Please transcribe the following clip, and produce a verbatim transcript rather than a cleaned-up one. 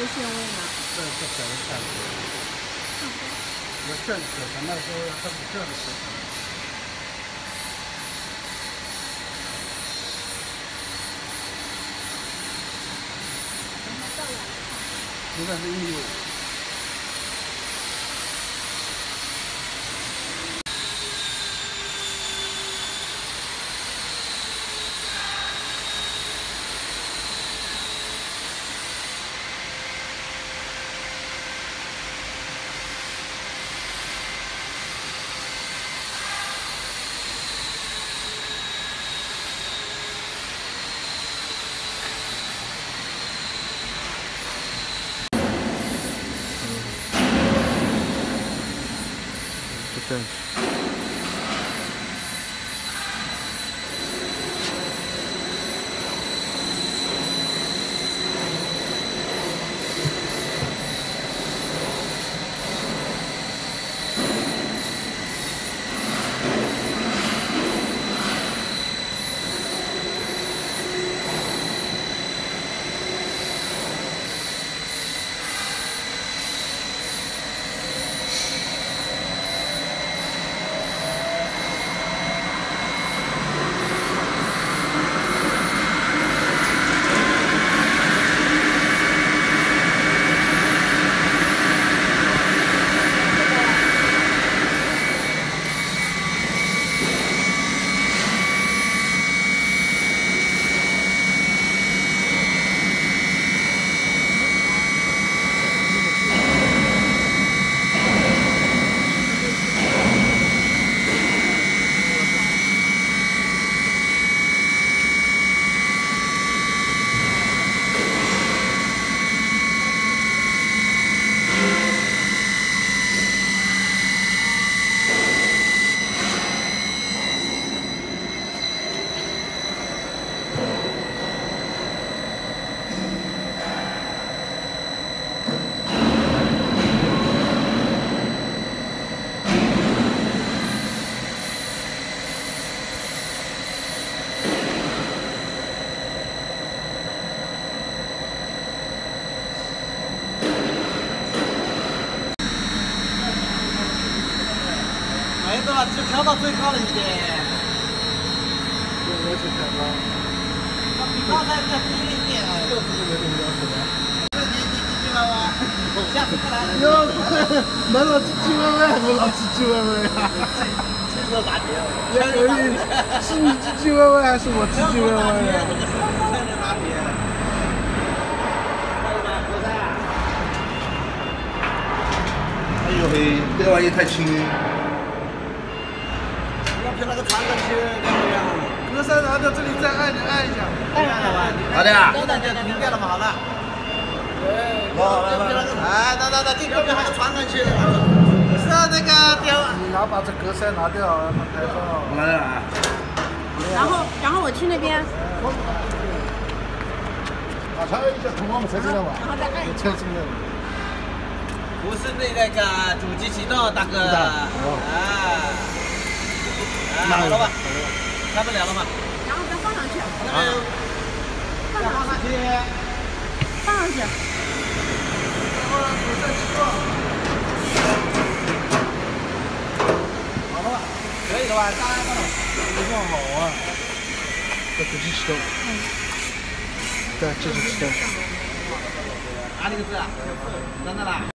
不限位吗？ 这这可能看。我这可能那时候它是这个可能。应该是应有。 正。 没的了，就调到最高了一点。 我去调高。 那比刚才再低了一点。 这不是没什么要求的。 这你你几句了吗？下次再来。 哟，那老唧唧歪歪，我老唧唧歪歪呀。 这个打铁。 是你唧唧歪歪还是我唧唧歪歪呀？ 这个是真的打铁。 哎呦嘿，这玩意太轻。 就那个传感器亮不亮？ 格栅拿掉，这里再按按一下。 按了吧？ 好的呀。 现在就停掉了嘛，好了。 好，来来来。 哎，那那那，这边还有传感器呢。是啊，那个掉。 你拿把这格栅拿掉，让它拍照。我来了啊。 然后，然后我去那边。 打开一下，从我们车进来吧。 然后再按。 车进来。 不是那那个主机启动，大哥。啊。 啊，好了吧，开不了了嘛。 然后再放上去。 啊。 放上去。放上去。 好了吧，可以了吧？当然了。 非常好啊。这主机启动。嗯。对，这是启动。 哪里个字啊？在那啦。